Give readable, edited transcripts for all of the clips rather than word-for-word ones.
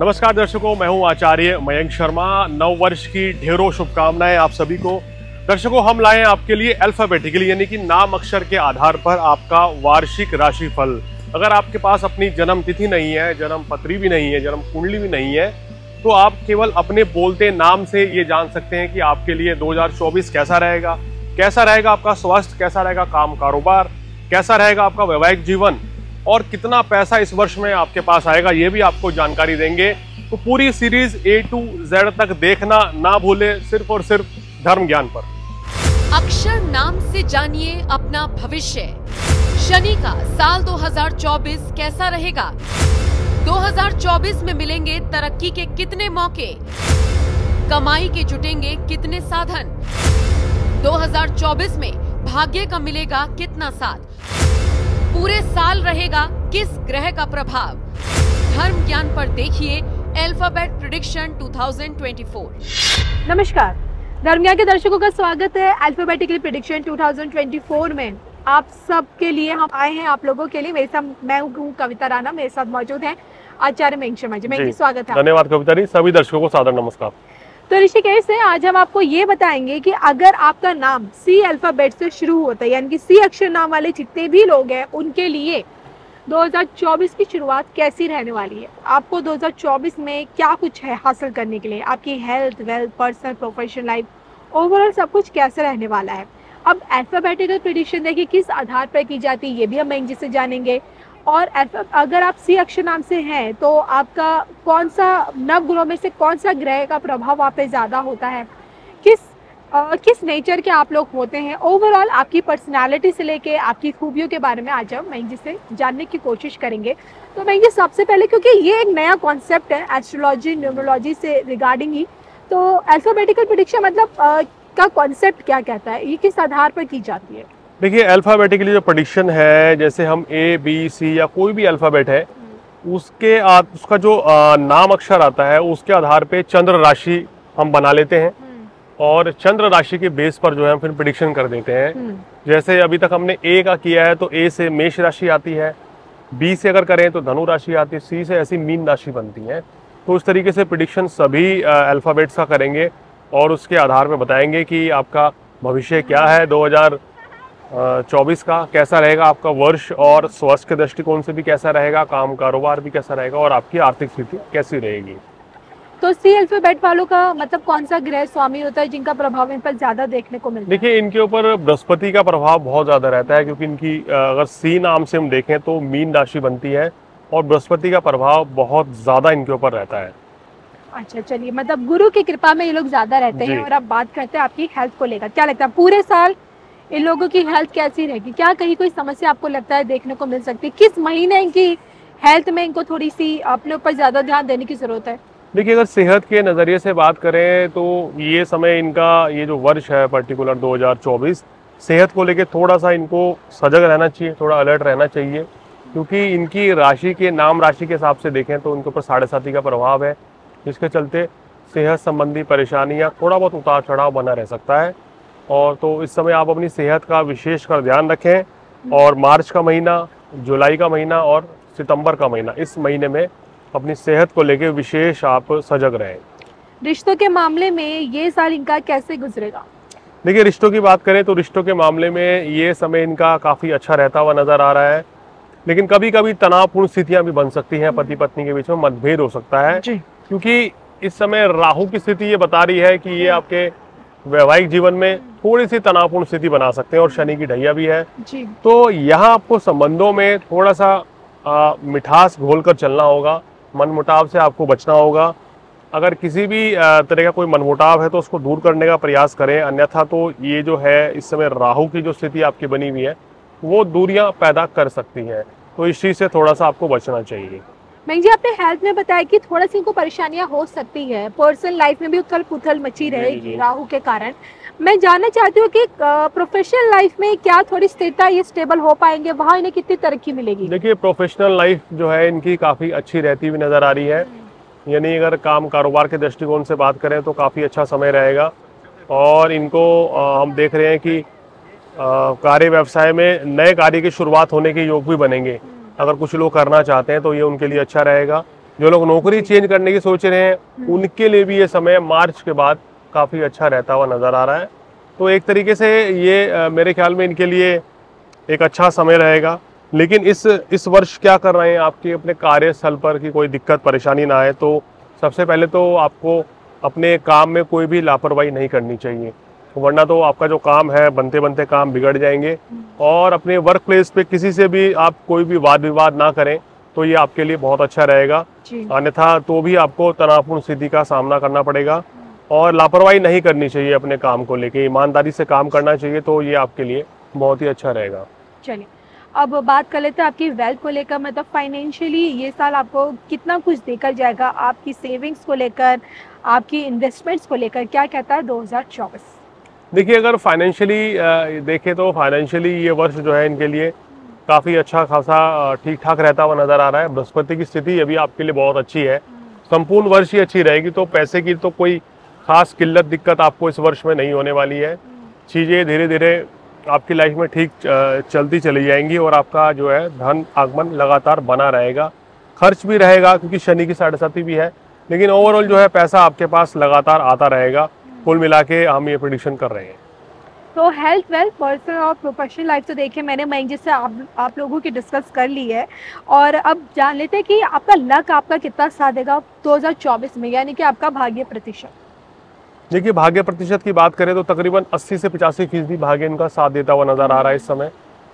नमस्कार दर्शकों, मैं हूं आचार्य मयंक शर्मा। नव वर्ष की ढेरों शुभकामनाएं आप सभी को। दर्शकों, हम लाए हैं आपके लिए अल्फाबेटिकली यानी कि नाम अक्षर के आधार पर आपका वार्षिक राशिफल। अगर आपके पास अपनी जन्म तिथि नहीं है, जन्म पत्री भी नहीं है, जन्म कुंडली भी नहीं है, तो आप केवल अपने बोलते नाम से ये जान सकते हैं कि आपके लिए 2024 कैसा रहेगा। कैसा रहेगा आपका स्वास्थ्य, कैसा रहेगा काम कारोबार, कैसा रहेगा आपका वैवाहिक जीवन और कितना पैसा इस वर्ष में आपके पास आएगा, ये भी आपको जानकारी देंगे। तो पूरी सीरीज A to Z तक देखना ना भूले, सिर्फ और सिर्फ धर्म ज्ञान पर। अक्षर नाम से जानिए अपना भविष्य। शनि का साल 2024 कैसा रहेगा? 2024 में मिलेंगे तरक्की के कितने मौके? कमाई के जुटेंगे कितने साधन? 2024 में भाग्य का मिलेगा कितना साथ? पूरे साल रहेगा किस ग्रह का प्रभाव? धर्म ज्ञान पर देखिए अल्फाबेट प्रेडिक्शन 2024। नमस्कार, धर्म ज्ञान के दर्शकों का स्वागत है अल्फाबेटिकली प्रेडिक्शन 2024 में। आप सब के लिए हम आए हैं, आप लोगों के लिए। मेरे साथ मैं हूँ कविता राणा, मेरे साथ मौजूद हैं आचार्य मयंक शर्मा जी। मैं स्वागत है। धन्यवाद कविता जी। सभी दर्शकों को सादर नमस्कार। तो ऋषिकेश से आज हम आपको ये बताएंगे कि अगर आपका नाम सी अल्फाबेट से शुरू होता है, यानी कि सी अक्षर नाम वाले जितने भी लोग हैं, उनके लिए 2024 की शुरुआत कैसी रहने वाली है। आपको 2024 में क्या कुछ है हासिल करने के लिए, आपकी health, wealth, personal, professional life, overall सब कुछ कैसे रहने वाला है। अब अल्फाबेटिकल प्रेडिक्शन देखिए किस आधार पर की जाती है, ये भी हम मयंक जी से जानेंगे। और अगर आप सी अक्षर नाम से हैं तो आपका कौन सा नवग्रह में से कौन सा ग्रह का प्रभाव आप पे ज्यादा होता है, किस नेचर के आप लोग होते हैं, ओवरऑल आपकी पर्सनालिटी से लेके आपकी खूबियों के बारे में आज हम मयंक जी से जानने की कोशिश करेंगे। तो मयंक जी, सबसे पहले क्योंकि ये एक नया कॉन्सेप्ट है एस्ट्रोलॉजी न्यूमरोलॉजी से रिगार्डिंग ही, तो अल्फाबेटिकल प्रेडिक्शन मतलब का कॉन्सेप्ट क्या कहता है, ये किस आधार पर की जाती है? देखिए, अल्फाबेटिकली जो प्रेडिक्शन है, जैसे हम A, B, C या कोई भी अल्फाबेट है, उसका जो नाम अक्षर आता है उसके आधार पे चंद्र राशि हम बना लेते हैं और चंद्र राशि के बेस पर जो है हम फिर प्रेडिक्शन कर देते हैं। जैसे अभी तक हमने A का किया है तो A से मेष राशि आती है, B से अगर करें तो धनु राशि आती है, C से ऐसी मीन राशि बनती है। तो इस तरीके से प्रेडिक्शन सभी अल्फाबेट्स का करेंगे और उसके आधार पर बताएंगे कि आपका भविष्य क्या है, 2024 का कैसा रहेगा आपका वर्ष, और स्वास्थ्य के दृष्टिकोण से भी कैसा रहेगा, काम कारोबार भी कैसा रहेगा और आपकी आर्थिक स्थिति कैसी रहेगी। तो सी अल्फाबेट वालों का मतलब कौन सा ग्रह स्वामी होता है जिनका प्रभाव इन पर ज्यादा देखने को मिलता है? देखिए, इनके ऊपर बृहस्पति का प्रभाव बहुत ज्यादा रहता है, क्योंकि इनकी अगर सी नाम से हम देखें तो मीन राशि बनती है और बृहस्पति का प्रभाव बहुत ज्यादा इनके ऊपर रहता है। अच्छा, चलिए, मतलब गुरु की कृपा में ये लोग ज्यादा रहते हैं। और अब बात करते हैं आपकी हेल्थ को लेकर, क्या लगता है पूरे साल इन लोगों की हेल्थ कैसी रहेगी? क्या कहीं कोई समस्या आपको लगता है देखने को मिल सकती है? किस महीने इनकी हेल्थ में इनको थोड़ी सी अपने ऊपर ज्यादा ध्यान देने की जरूरत है? देखिए, अगर सेहत के नज़रिए से बात करें तो ये समय इनका, ये जो वर्ष है पर्टिकुलर 2024, सेहत को लेके थोड़ा सा इनको सजग रहना चाहिए, थोड़ा अलर्ट रहना चाहिए, क्योंकि इनकी राशि के नाम राशि के हिसाब से देखें तो इनके ऊपर 7.5 का प्रभाव है, जिसके चलते सेहत संबंधी परेशानियाँ, थोड़ा बहुत उतार चढ़ाव बना रह सकता है। और तो इस समय आप अपनी सेहत का विशेषकर ध्यान रखें और मार्च का महीना, जुलाई का महीना और सितंबर का महीना, इस महीने में अपनी सेहत को लेके विशेष आप सजग रहें। रिश्तों के मामले में ये साल इनका कैसे गुजरेगा? देखिए, रिश्तों की बात करें तो रिश्तों के मामले में ये समय इनका काफ़ी अच्छा रहता हुआ नज़र आ रहा है, लेकिन कभी कभी तनावपूर्ण स्थितियाँ भी बन सकती हैं, पति पत्नी के बीच में मतभेद हो सकता है, क्योंकि इस समय राहु की स्थिति ये बता रही है कि ये आपके वैवाहिक जीवन में थोड़ी सी तनावपूर्ण स्थिति बना सकते हैं और शनि की ढैया भी है। तो यहाँ आपको संबंधों में थोड़ा सा मिठास घोलकर चलना होगा, मनमुटाव से आपको बचना होगा। अगर किसी भी तरह का कोई मनमुटाव है तो उसको दूर करने का प्रयास करें, अन्यथा तो ये जो है इस समय राहु की जो स्थिति आपकी बनी हुई है वो दूरियां पैदा कर सकती हैं, तो इस चीज़ से थोड़ा सा आपको बचना चाहिए। मयंक जी, आपने हेल्थ में बताया कि थोड़ा सी इनको परेशानियां हो सकती है, पर्सनल लाइफ में भी उथल पुथल मची रहेगी राहु के कारण। मैं जानना चाहती हूँ कि प्रोफेशनल लाइफ में क्या थोड़ी स्थिरता, ये स्टेबल हो पाएंगे, वहाँ इन्हें कितनी तरक्की मिलेगी? देखिए, प्रोफेशनल लाइफ जो है इनकी काफ़ी अच्छी रहती हुई नज़र आ रही है, यानी अगर काम कारोबार के दृष्टिकोण से बात करें तो काफ़ी अच्छा समय रहेगा। और इनको हम देख रहे हैं कि कार्य व्यवसाय में नए कार्य की शुरुआत होने के योग भी बनेंगे। अगर कुछ लोग करना चाहते हैं तो ये उनके लिए अच्छा रहेगा। जो लोग नौकरी चेंज करने की सोच रहे हैं उनके लिए भी ये समय मार्च के बाद काफ़ी अच्छा रहता हुआ नज़र आ रहा है। तो एक तरीके से ये मेरे ख्याल में इनके लिए एक अच्छा समय रहेगा। लेकिन इस वर्ष क्या कर रहे हैं आपके अपने कार्यस्थल पर कि कोई दिक्कत परेशानी ना आए, तो सबसे पहले तो आपको अपने काम में कोई भी लापरवाही नहीं करनी चाहिए, वरना तो आपका जो काम है बनते बनते काम बिगड़ जाएंगे। और अपने वर्क प्लेस पे किसी से भी आप कोई भी वाद विवाद ना करें, तो ये आपके लिए बहुत अच्छा रहेगा। अन्यथा तो भी आपको तनावपूर्ण स्थिति का सामना करना पड़ेगा। और लापरवाही नहीं करनी चाहिए, अपने काम को लेके ईमानदारी से काम करना चाहिए, तो ये आपके लिए बहुत ही अच्छा रहेगा। चलिए अब बात कर लेते हैं आपकी वेल्थ को लेकर, मतलब फाइनेंशियली ये साल आपको कितना कुछ देखा जाएगा, आपकी सेविंग्स को लेकर, आपकी इन्वेस्टमेंट्स को लेकर, क्या कहता है 2024? देखिए, अगर फाइनेंशियली देखें तो फाइनेंशियली ये वर्ष जो है इनके लिए काफ़ी अच्छा खासा ठीक ठाक रहता हुआ नज़र आ रहा है। बृहस्पति की स्थिति अभी आपके लिए बहुत अच्छी है, संपूर्ण वर्ष ही अच्छी रहेगी, तो पैसे की तो कोई खास किल्लत दिक्कत आपको इस वर्ष में नहीं होने वाली है। चीज़ें धीरे धीरे आपकी लाइफ में ठीक चलती चली जाएंगी और आपका जो है धन आगमन लगातार बना रहेगा। खर्च भी रहेगा क्योंकि शनि की 7.5 भी है, लेकिन ओवरऑल जो है पैसा आपके पास लगातार आता रहेगा। कुल मिला के हम ये प्रेडिक्शन कर रहे हैं। तो हेल्थ, वेल्थ, पर्सनल और प्रोफेशनल लाइफ तो देखिए मैंने मयंक जी से आप लोगों की डिस्कस कर ली है, और अब जान लेते हैं कि आपका लक आपका कितना साथ देगा 2024 में, यानी कि आपका भाग्य प्रतिशत। देखिए, भाग्य प्रतिशत की बात करें तो तकरीबन 80 से 85% भाग्य इनका साथ देता हुआ नज़र आ रहा है इस समय।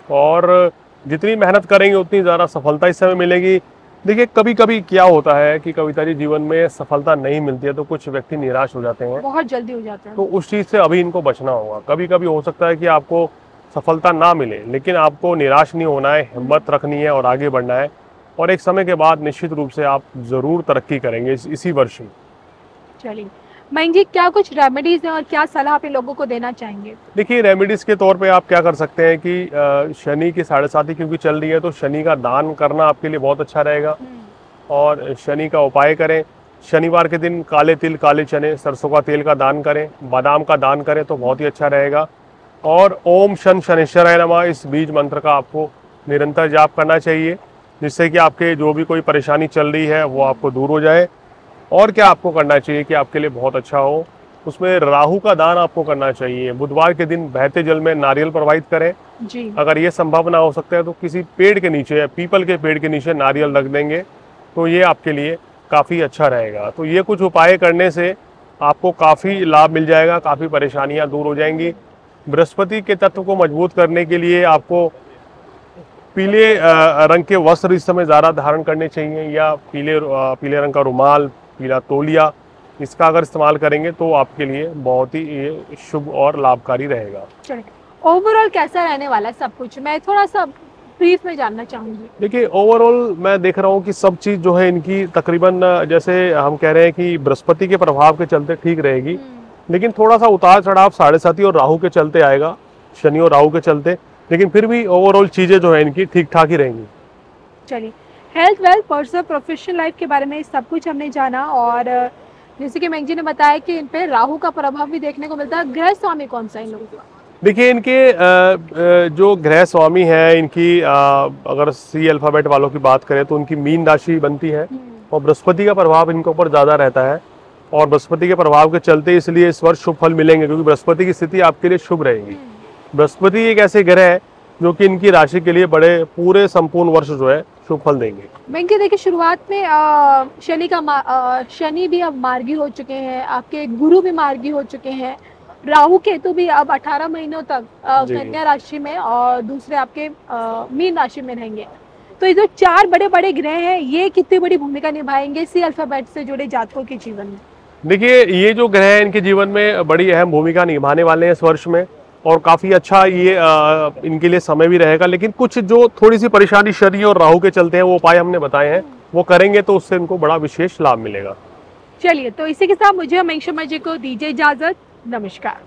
और जितनी मेहनत करेंगे उतनी ज़्यादा सफलता इस समय मिलेगी। देखिए, कभी कभी क्या होता है कि कविता जी जीवन में सफलता नहीं मिलती है तो कुछ व्यक्ति निराश हो जाते हैं, बहुत जल्दी हो जाते हैं। तो उस चीज़ से अभी इनको बचना होगा। कभी कभी हो सकता है कि आपको सफलता ना मिले, लेकिन आपको निराश नहीं होना है, हिम्मत रखनी है और आगे बढ़ना है। और एक समय के बाद निश्चित रूप से आप ज़रूर तरक्की करेंगे इसी वर्ष में। चलिए मयंक जी, क्या कुछ रेमेडीज हैं और क्या सलाह आप लोगों को देना चाहेंगे? देखिए, रेमेडीज के तौर पे आप क्या कर सकते हैं कि शनि की 7.5 क्योंकि चल रही है, तो शनि का दान करना आपके लिए बहुत अच्छा रहेगा। और शनि का उपाय करें, शनिवार के दिन काले तिल, काले चने, सरसों का तेल का दान करें, बादाम का दान करें तो बहुत ही अच्छा रहेगा। और ओम शन शनिश्चराय नमः इस बीज मंत्र का आपको निरंतर जाप करना चाहिए, जिससे कि आपके जो भी कोई परेशानी चल रही है वो आपको दूर हो जाए। और क्या आपको करना चाहिए कि आपके लिए बहुत अच्छा हो, उसमें राहु का दान आपको करना चाहिए। बुधवार के दिन बहते जल में नारियल प्रवाहित करें जी। अगर ये संभव ना हो सकता है तो किसी पेड़ के नीचे, पीपल के पेड़ के नीचे नारियल रख देंगे, तो ये आपके लिए काफ़ी अच्छा रहेगा। तो ये कुछ उपाय करने से आपको काफ़ी लाभ मिल जाएगा, काफ़ी परेशानियां दूर हो जाएंगी। बृहस्पति के तत्व को मजबूत करने के लिए आपको पीले रंग के वस्त्र इस समय ज़्यादा धारण करने चाहिए, या पीले रंग का रुमाल, पीला तौलिया, इसका अगर इस्तेमाल करेंगे तो आपके लिए बहुत ही शुभ और लाभकारी रहेगा। चलिए, ओवरऑल कैसा रहने वाला है सब कुछ, मैं थोड़ा सा ब्रीफ में जानना चाहूंगी। देखिए, ओवरऑल मैं देख रहा हूँ कि सब चीज़ जो है इनकी तकरीबन जैसे हम कह रहे हैं कि बृहस्पति के प्रभाव के चलते ठीक रहेगी, लेकिन थोड़ा सा उतार चढ़ाव 7.5 और राहु के चलते आएगा, शनि और राहु के चलते, लेकिन फिर भी ओवरऑल चीज़ें जो है इनकी ठीक ठाक ही रहेंगी। चलिए, health, wealth, personal, professional life के बारे में सब कुछ हमने जाना, और जैसे कि मयंक जी ने बताया कि इन पे राहु का प्रभाव भी देखने को मिलता है। ग्रह स्वामी कौन सा इन लोगों का? देखिए, इनके जो ग्रह स्वामी है इनकी अगर सी अल्फाबेट वालों की बात करें तो उनकी मीन राशि बनती है, और बृहस्पति का प्रभाव इनके ऊपर ज़्यादा रहता है। और बृहस्पति के प्रभाव के चलते इसलिए इस वर्ष शुभ फल मिलेंगे, क्योंकि बृहस्पति की स्थिति आपके लिए शुभ रहेगी। बृहस्पति एक ऐसे ग्रह है जो कि इनकी राशि के लिए बड़े पूरे संपूर्ण वर्ष जो है शुभ फल देंगे। बैंक देखिए, शुरुआत में शनि भी अब मार्गी हो चुके हैं, आपके गुरु भी मार्गी हो चुके हैं, राहु केतु भी अब 18 महीनों तक कन्या राशि में और दूसरे आपके मीन राशि में रहेंगे। तो ये जो 4 बड़े बड़े ग्रह हैं, ये कितनी बड़ी भूमिका निभाएंगे सी अल्फाबेट से जुड़े जातकों के जीवन में? देखिए, ये जो ग्रह हैं इनके जीवन में बड़ी अहम भूमिका निभाने वाले हैं इस वर्ष में, और काफ़ी अच्छा ये इनके लिए समय भी रहेगा। लेकिन कुछ जो थोड़ी सी परेशानी शनि और राहु के चलते हैं, वो उपाय हमने बताए हैं, वो करेंगे तो उससे इनको बड़ा विशेष लाभ मिलेगा। चलिए, तो इसी के साथ मुझे मयंक शर्मा जी को दीजिए इजाजत। नमस्कार।